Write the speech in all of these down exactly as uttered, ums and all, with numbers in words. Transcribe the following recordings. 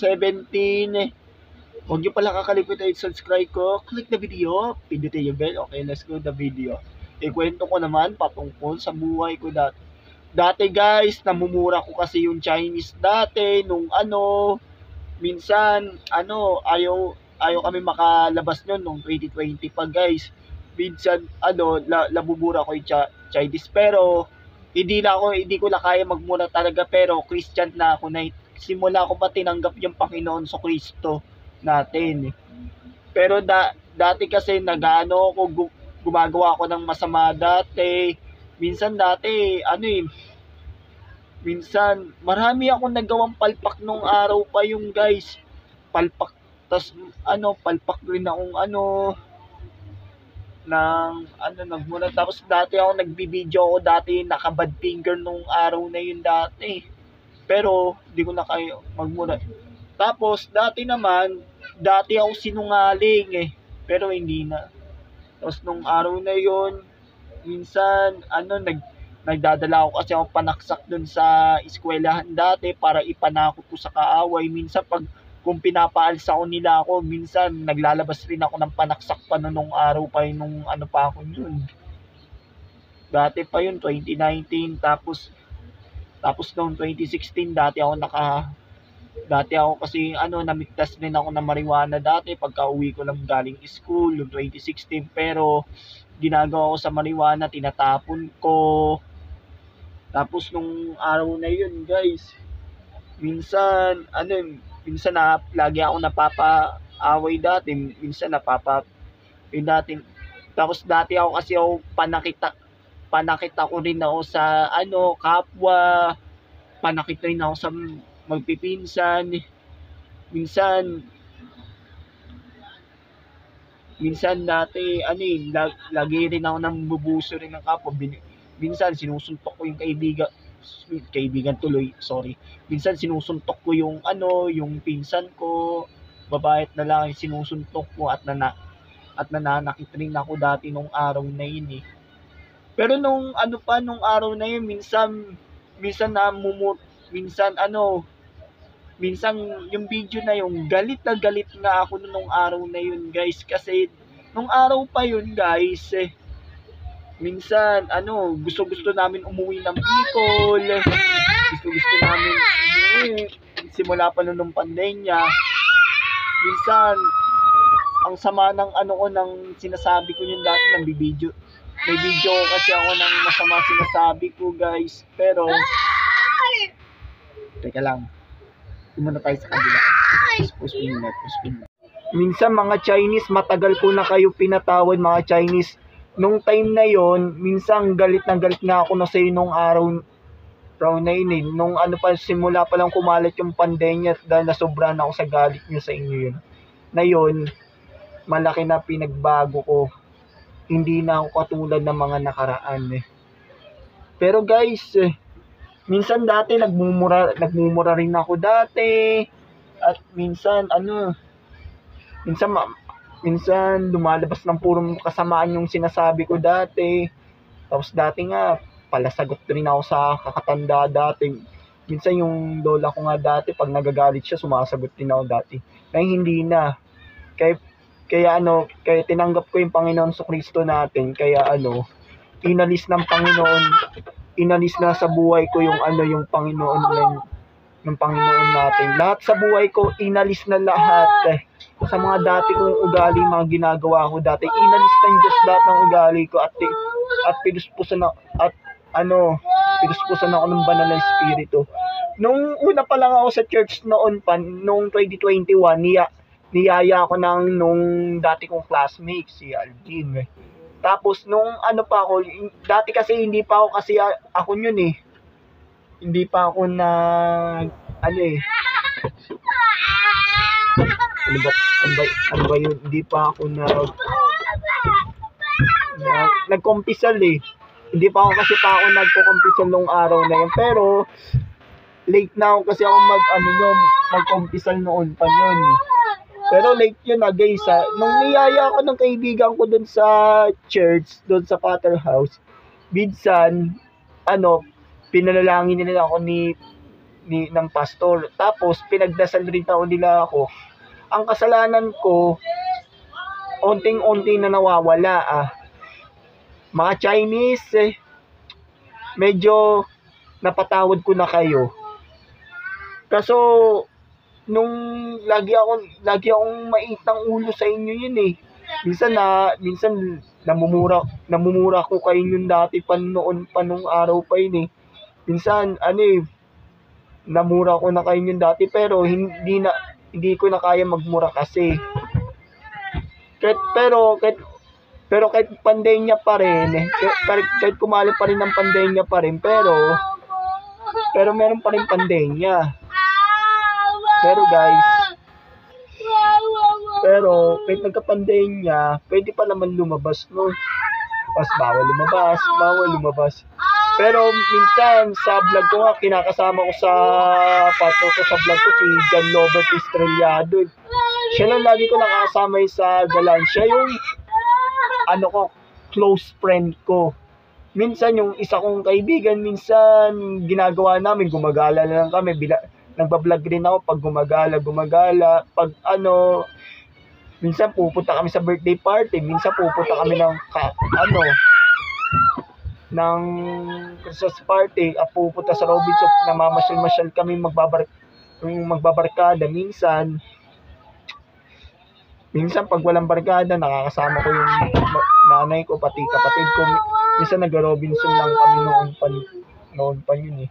seventeen. Huwag niyo pala kakalimutan i-subscribe ko. Click the video. Pindutin yung bell. Okay, let's go the video. Ikwento ko naman patungkol sa buhay ko dati. Dati guys, namumura ko kasi yung Chinese dati. Nung ano, minsan, ano, ayaw, ayaw kami makalabas nun nung twenty twenty pa guys. Minsan, ano, la, labubura ko yung Chinese. Pero, hindi na ako, hindi ko na kaya magmura talaga. Pero, Christian na ako na. Simula ko pa tinanggap yung Panginoon sa Kristo natin. Pero da, dati kasi nag-ano ako, gumagawa ako ng masama dati. Minsan dati, ano eh, minsan, marami akong nagawang palpak nung araw pa yung guys. Palpak, tas ano, palpak rin akong ano, ng, ano, nagmuna. Tapos dati ako nagbibideo ako dati, nakabad finger nung araw na yun dati. Pero, di ko na kayo magmuna. Tapos, dati naman, dati ako sinungaling eh. Pero hindi na. Tapos, nung araw na yon, minsan, ano, nag, nagdadala ako kasi ako panaksak dun sa eskwelahan dati para ipanakot ko sa kaaway. Minsan, pag, kung pinapaalsa ko nila ako, minsan, naglalabas rin ako ng panaksak pa nung araw pa yun, nung ano pa ako yun. Dati pa yun, twenty nineteen, tapos, tapos noong twenty sixteen, dati ako naka, Dati ako kasi ano, namigtas din ako ng marijuana dati pagka uwi ko lang galing school, yung twenty sixteen. Pero ginagawa ko sa marijuana, tinatapon ko. Tapos nung araw na yun guys, minsan, ano, minsan na, lagi ako napapaaway dati. Minsan napapa, yun dati. Tapos dati ako kasi ako panakita, panakita ko rin ako sa ano, kapwa. Panakita rin ako sa magpipinsan. Minsan minsan dati ano eh, lag, lagi rin ako nang bubuso rin ng kapwa. Minsan sinusuntok ko yung kaibigan kaibigan tuloy, sorry. Minsan sinusuntok ko yung ano, yung pinsan ko, babae na lang, sinusuntok ko at nana at nananakit rin ako dati nung araw na yun eh. Pero nung ano pa nung araw na yun, minsan minsan na mumur minsan ano minsan yung video na yung galit na galit nga ako nung araw na yun guys, kasi nung araw pa yun guys eh, minsan ano, gusto gusto namin umuwi ng Bicol, gusto gusto namin umuwi simula pa nung pandemya. Minsan ang sama ng ano ko, ng sinasabi ko yun dati, ng video may video kasi ako ng masama sinasabi ko guys. Pero teka lang, muna tayo sa kabila. Minsan mga Chinese, matagal ko na kayo pinatawad mga Chinese. Nung time na yon, minsan galit na galit na ako na sa inyo nung araw, araw na yun eh. Nung ano pa, simula pa lang kumalat yung pandemya dahil nasobra na ako sa galit nyo sa inyo yun. Na yun, malaki na pinagbago ko. Hindi na ako katulad ng mga nakaraan eh. Pero guys, eh, minsan dati nagmumura, nagmumura rin ako dati. At minsan ano, minsan minsan lumalabas ng purong kasamaan yung sinasabi ko dati. Tapos dati nga palasagot rin ako sa kakatanda dati. Minsan yung lola ko nga dati, pag nagagalit siya, sumasagot din ako dati. Ngayon hindi na. Kaya kaya ano, kaya tinanggap ko yung Panginoon sa Kristo natin. Kaya ano, inalis ng Panginoon inalis na sa buhay ko yung ano, yung Panginoon ng, ng Panginoon natin. Lahat sa buhay ko, inalis na lahat eh. Sa mga dati kong ugali, mga ginagawa ko dati, inalis ng Diyos lahat ng ugali ko at at pinuspusan na, at ano, pinuspusan ako ng banal na espiritu. Nung una pa lang ako sa church noon pa, nung twenty twenty-one, niya, niyaya ako ng nung dati kong classmate, si Aldin eh. Tapos nung ano pa ako, dati kasi hindi pa ako kasi ako yun eh. Hindi pa ako na ano eh. Ano ba, ano ba, ano ba yun? Hindi pa ako na, na nagkumpisal eh. Hindi pa ako kasi pa ako nagkukumpisal nung araw na yun. Pero late na ako kasi ako mag ano yun, magkumpisal noon pa yun. Pero late yun na guys ha. Nung niyaya ako ng kaibigan ko dun sa church, dun sa Potter House, minsan, ano, pinanalangin nila ako ni ni ng pastor. Tapos pinagdasal rin daw nila ako. Ang kasalanan ko, onting-onti na nawawala ah. Mga Chinese, eh, medyo napatawad ko na kayo. Kaso, nung lagi ako, lagi akong maitang ulo sa inyo yun eh. Minsan na, minsan namumura, namumura ko kayo yun dati pa noon pa nung araw pa yun eh. Minsan, ano eh, namura ko na kayo yun dati pero hindi na, hindi ko na kaya magmura kasi. Kahit, pero, kahit, pero kahit pandemya pa rin, eh, kahit, kahit kumali pa rin ng pandemya pa rin, pero, pero meron pa rin pandemya. Pero guys, pero kahit nagka-pandemya, pwede pa naman lumabas, no? Pas bawal lumabas, bawal lumabas. Pero minsan sa vlog ko nga, kinakasama ko sa pato ko sa vlog ko si John Robert Estrellado. Siya lang lagi ko nakakasama sa galan. Siya yung ano ko, close friend ko. Minsan yung isa kong kaibigan, minsan ginagawa namin, gumagala na lang kami. Bila, nagbablog rin ako pag gumagala, gumagala. Pag ano, minsan pupunta kami sa birthday party, minsan pupunta kami ng ka, ano, ng Christmas party, at pupunta sa Robinson, namamasyal-masyal kami, magbabar magbabarkada. Minsan, minsan pag walang barkada, nakakasama ko yung nanay ko, pati kapatid ko. Minsan nag-Robinson lang kami noon pa, noon pa yun eh.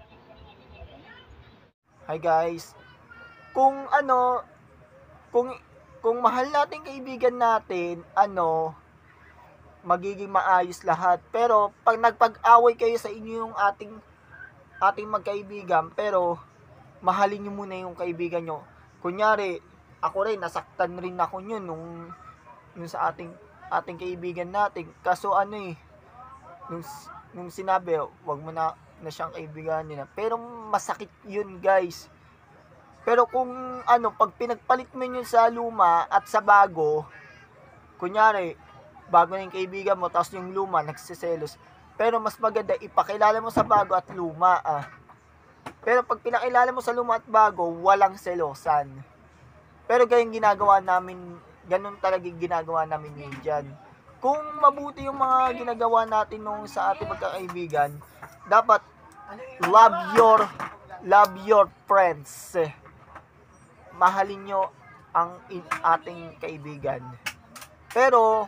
Hi guys, kung ano, kung kung mahal natin kaibigan natin, ano, magiging maayos lahat. Pero pag nagpag-away kayo sa inyo yung ating ating magkaibigan, pero mahalin niyo muna yung kaibigan nyo. Kunyari, ako rin, nasaktan rin ako yun nung, nung sa ating ating kaibigan natin. Kaso ano eh, nung, nung sinabi, wag mo na, na siyang kaibigan nila. Pero masakit yun guys. Pero kung ano, pag pinagpalit mo yun sa luma at sa bago, kunyari, bago na yung kaibigan mo, tapos yung luma, nagsiselos. Pero mas maganda, ipakilala mo sa bago at luma ah. Pero pag pinakilala mo sa luma at bago, walang selosan. Pero ganyan ginagawa namin, ganun talaga ginagawa namin yun dyan. Kung mabuti yung mga ginagawa natin nung sa ating magkakaibigan, dapat love your love your friends. Mahalin nyo ang in, ating kaibigan. Pero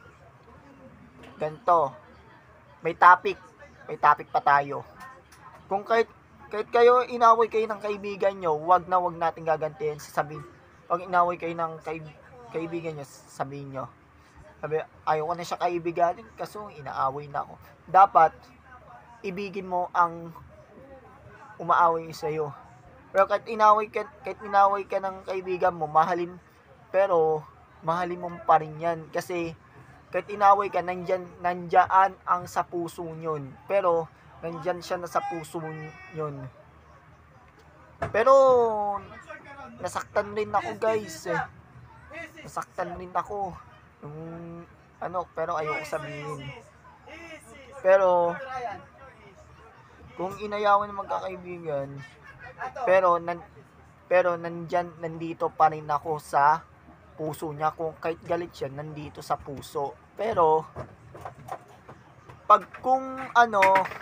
ganito, may topic, may topic pa tayo. Kung kahit kahit kayo inaway kayo ng kaibigan nyo, wag na wag natin gagantihan, sasabihin. Pag inaway kayo ng kaib, kaibigan nyo, sabihin nyo, sabi, ayaw ko na siya kaibiganin kasi inaaway na ako. Dapat ibigin mo ang umaaway sa'yo. Pero kahit inaway ka, kahit inaway ka ng kaibigan mo, mahalin, pero mahalin mo pa rin yan. Kasi kahit inaway ka, nandyan, nandyan ang sa puso yun. Pero nandyan siya na sa puso yun. Pero nasaktan rin ako guys eh. Nasaktan rin ako. Yung, ano, pero ayoko sabihin. Pero kung inayawan ng magkakaibigan, pero nan, pero nandyan, nandito pa rin ako sa puso niya. Kung kahit galit siya, nandito sa puso. Pero pag kung ano,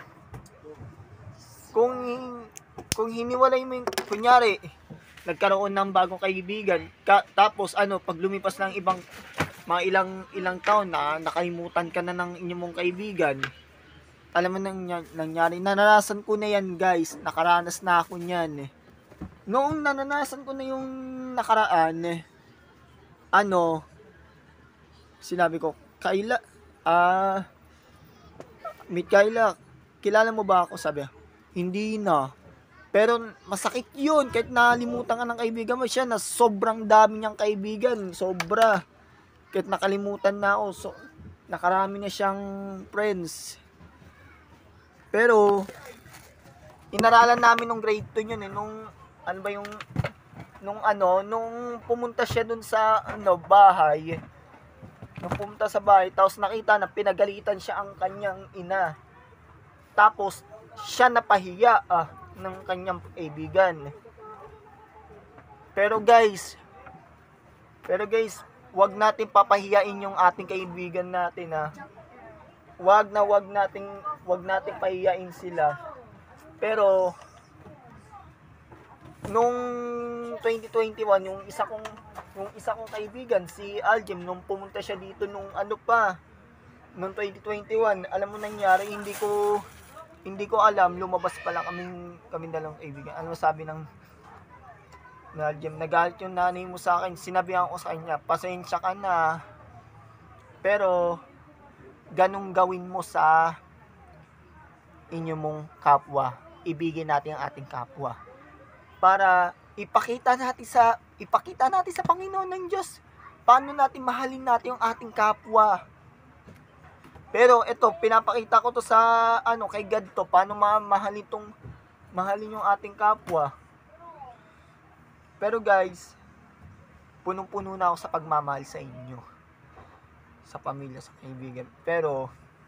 kung kung hiniwalay mo yung, kunyari nagkaroon ng bagong kaibigan, ka, tapos ano, pag lumipas ng ibang mga ilang ilang taon na nakalimutan ka na ng inyong mong kaibigan, alam mo nang nangyari, naranasan ko na yan guys, nakaranas na ako niyan eh. Noong naranasan ko na yung nakaraan eh, ano, sinabi ko, Kayla, ah, meet Kayla, kilala mo ba ako? Sabi, hindi na. Pero masakit yun, kahit nalimutan ka ng kaibigan mo, siya na sobrang dami niyang kaibigan, sobra. Kahit nakalimutan na ako, so, nakarami na siyang friends. Pero inaralan namin nung grade two yun eh, nung ano ba yung nung ano, nung pumunta siya dun sa ano bahay. Nung pumunta sa bahay, tapos nakita na pinagalitan siya ang kanyang ina. Tapos siya napahiya ah, ng kanyang kaibigan. Pero guys, pero guys, wag natin papahiyain yung ating kaibigan natin ah. Wag na wag nating wag nating pahiyain sila. Pero nung twenty twenty-one, yung isa kong yung isa kong kaibigan si Aljem, nung pumunta siya dito nung ano pa, nung twenty twenty-one, alam mo nangyari, hindi ko hindi ko alam, lumabas pa lang kaming kami dalawang kaibigan. Ano sabi ng na Aljem, nagalit yung nanay mo sa akin. Sinabihan ko sa kanya, pasensya ka na, pero ganong gawin mo sa inyo mong kapwa. Ibigin natin ang ating kapwa para ipakita natin sa ipakita natin sa Panginoon ng Diyos paano natin mahalin natin yung ating kapwa. Pero ito, pinapakita ko to sa ano kay God to, paano mamahalin tong mahalin yung ating kapwa. Pero guys, punong-puno na ako sa pagmamahal sa inyo, sa pamilya, sa kaibigan. Pero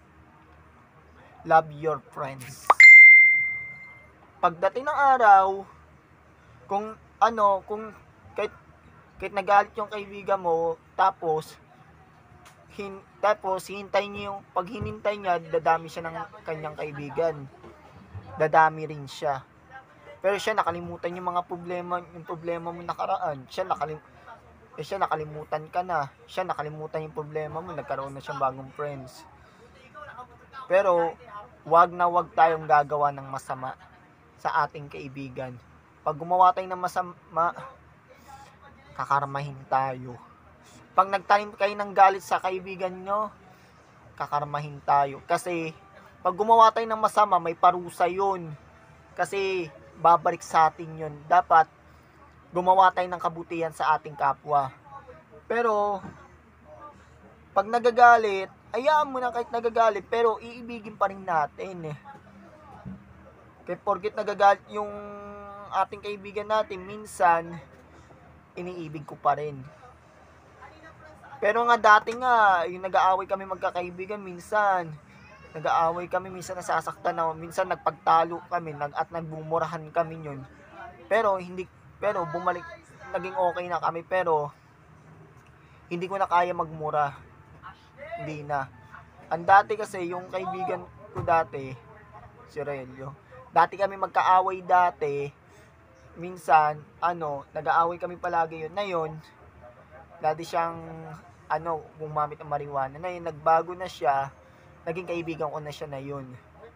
love your friends. Pagdating ng araw, kung ano, kung kahit, kahit nagalit yung kaibigan mo, tapos hin, tapos hintayin niyo yung pag hinintay niya, dadami siya ng kanyang kaibigan. Dadami rin siya. Pero siya nakalimutan yung mga problema, yung problema mo nakaraan. Siya nakalim eh, siya nakalimutan ka na. Siya nakalimutan yung problema mo, nagkaroon na siyang bagong friends. Pero wag na wag tayong gagawa ng masama sa ating kaibigan. Pag gumawa tayo ng masama, kakarmahin tayo. Pag nagtanim kayo ng galit sa kaibigan nyo, kakarmahin tayo. Kasi pag gumawa tayo ng masama, may parusa yun. Kasi babalik sa atin yun. Dapat gumawa tayo ng kabutihan sa ating kapwa. Pero pag nagagalit, hayaan mo na kahit nagagalit, pero iibigin pa rin natin eh. Kaya porket nagagalit yung ating kaibigan natin, minsan iniibig ko pa rin. Pero nga dati nga, yung nag-aaway kami magkakaibigan, minsan nag-aaway kami, minsan nasasaktan na, minsan nagpagtalo kami, nag at nagbumurahan kami yun. Pero hindi pero bumalik, naging okay na kami, pero hindi ko na kaya magmura. Hindi na. Ang dati kasi, yung kaibigan ko dati, si Relio, dati kami magkaaway dati, minsan, ano, nag-aaway kami palagi yun. Na yun, dati siyang, ano, gumamit ng marijuana. Na yun, nagbago na siya, naging kaibigan ko na siya na yun.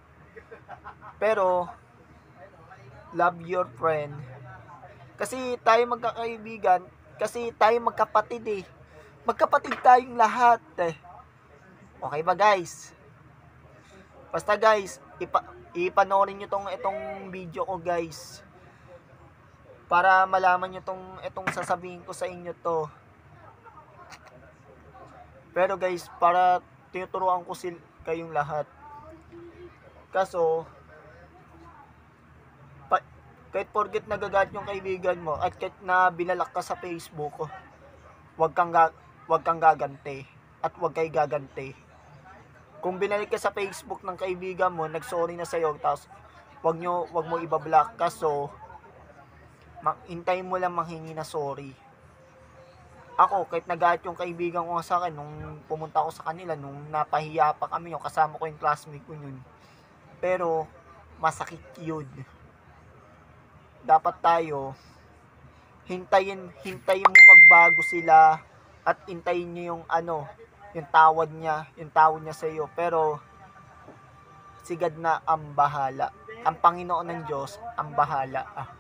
Pero, love your friend. Kasi tayo magkakaibigan, kasi tayo magkapatid eh. Magkapatid tayong lahat eh. Okay ba guys? Basta guys, ipa, ipanoorin nyo tong itong video ko guys. Para malaman nyo tong itong sasabihin ko sa inyo to. Pero guys, para tinuturuan ko sil kayong lahat. Kaso, pa, kahit forget nagagat yung kaibigan mo at kahit na binalak ka sa Facebook, wag kang ga, wag kang gaganti at wag kay gaganti. Kung binalik ka sa Facebook ng kaibigan mo, nagsorry na sa'yo, tapos wag nyo, wag mo ibablock, kaso hintayin mo lang manghingi na sorry. Ako, kahit nagalit yung kaibigan ko sa akin, nung pumunta ako sa kanila, nung napahiya pa kami, yung kasama ko yung classmate ko yun. Pero, masakit yun. Dapat tayo, hintayin, hintayin mo magbago sila, at hintayin nyo yung ano, yung tawad niya, yung tawad niya sa iyo. Pero, si God na ang bahala. Ang Panginoon ng Diyos, ang bahala. Ah.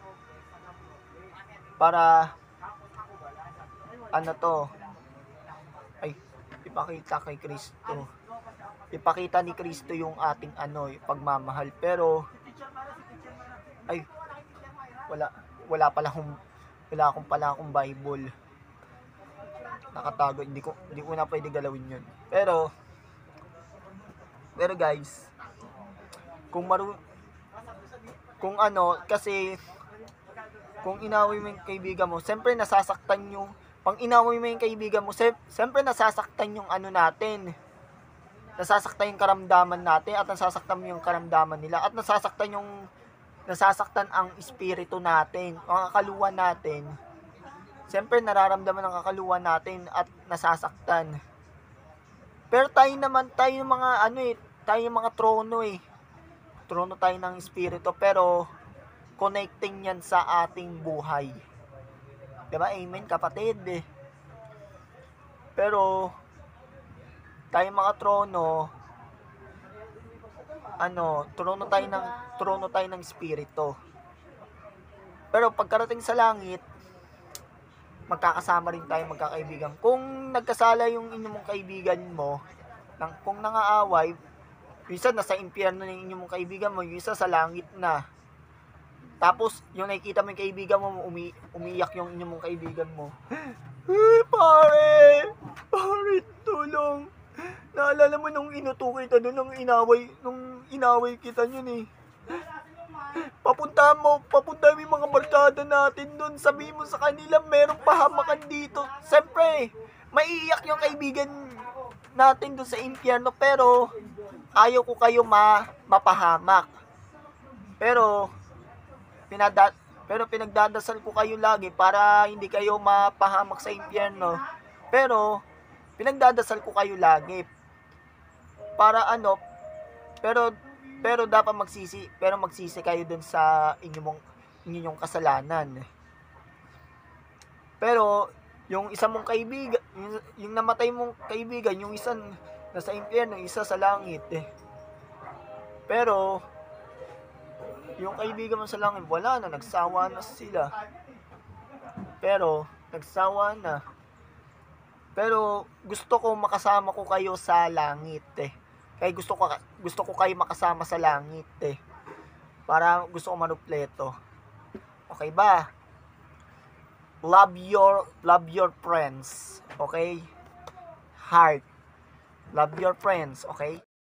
Para, ano to, ay ipakita kay Kristo, ipakita ni Kristo yung ating ano, yung pagmamahal. Pero ay wala wala pala akong wala akong pala akong Bible, nakatago, hindi ko hindi ko na pwede galawin yun. Pero pero guys, kung maru kung ano, kasi kung inaway mo yung kaibigan mo, siyempre nasasaktan yung pang inaway mo yung kaibigan mo, siyempre nasasaktan yung ano natin, nasasaktan yung karamdaman natin at nasasaktan yung karamdaman nila at nasasaktan yung nasasaktan ang espiritu natin, ang kakaluwan natin. Siyempre nararamdaman ng kakaluwan natin at nasasaktan. Pero tayo naman, tayo yung mga ano eh, tayo yung mga trono eh. Trono tayo ng espiritu pero connecting yan sa ating buhay. Diba? Amen kapatid eh. Pero tayo mga trono, ano, trono tayo ng trono tayo ng espiritu. Pero pagkarating sa langit, magkakasama rin tayo magkakaibigan. Kung nagkasala yung inyong kaibigan mo, nang kung nangaaway, yung isa nasa impyerno ng inyong kaibigan mo, yung isa sa langit na. Tapos, yung nakikita mo yung kaibigan mo, umi umiyak yung inyong kaibigan mo. Eh, pare! Pare, tulong! Naalala mo nung inuto kita doon, nung inaway, nung inaway kita yun eh. Papunta mo, papunta mo yung mga barkada natin doon. Sabihin mo sa kanila, merong pahamakan dito. Siyempre, maiiyak yung kaibigan natin doon sa impyerno, pero ayaw ko kayo ma mapahamak. Pero, pinada pero pinagdadasal ko kayo lagi para hindi kayo mapahamak sa impyerno. Pero, pinagdadasal ko kayo lagi para ano, pero pero dapat magsisi, pero magsisi kayo dun sa inyong inyong kasalanan. Pero yung isa mong kaibigan, yung, yung namatay mong kaibigan, yung isa nasa impyerno, isa sa langit eh. Pero yung kaibigan mo sa langit, wala na, nagsawa na sila. Pero nagsawa na. Pero gusto ko makasama ko kayo sa langit eh. Kaya gusto ko gusto ko kayo makasama sa langit eh. Para gusto ko manupleto. Okay ba? Love your love your friends, okay? Heart. Love your friends, okay?